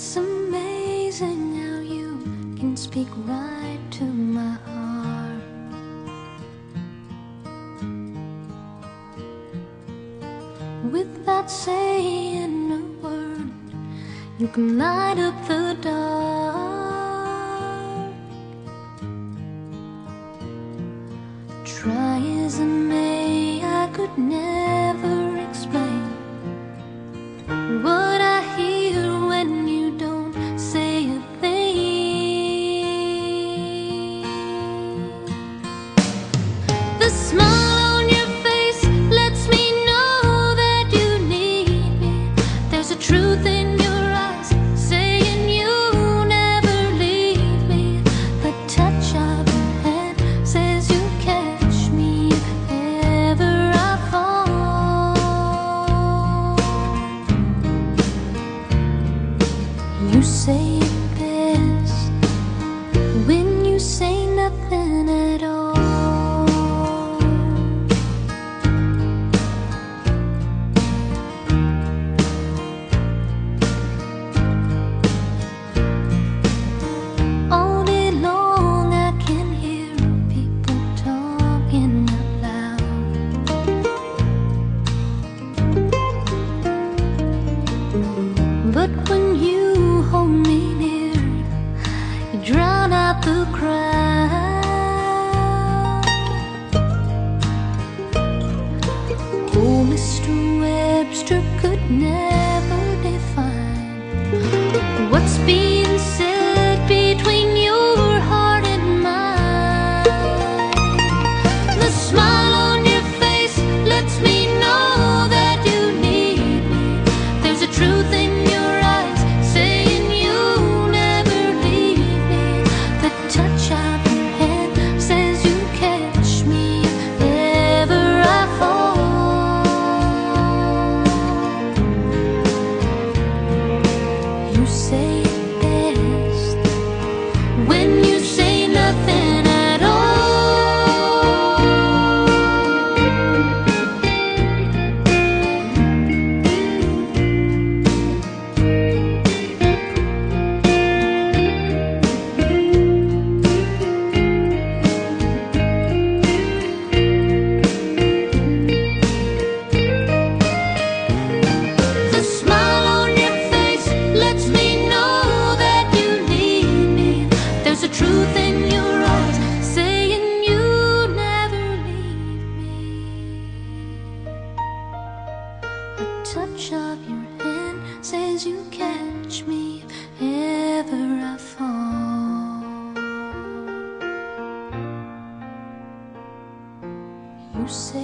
It's amazing how you can speak right to my heart. Without saying a word, you can light up the dark. Try as I may, I could never explain what I hear when you don't say a thing. The smile on your face lets me know that you need me. There's a truth in your eyes saying you never leave me. The touch of your hand says you catch me if ever I fall. You say it best when you say nothing at all. All day long I can hear people talking out loud. But when you hold me near, you drown out the crowd. Oh, Mr. Webster could never define what's being said between your heart and mine. The smile on your face lets me know that you need me. There's a truth in your eyes saying you never leave me. The touch of your hand says you catch me if ever I fall. You say it best when you say nothing at all. The smile on your face lets me know that you need me. There's a truth in your eyes saying you never leave me. A touch of your hand says you catch me if ever I fall. You say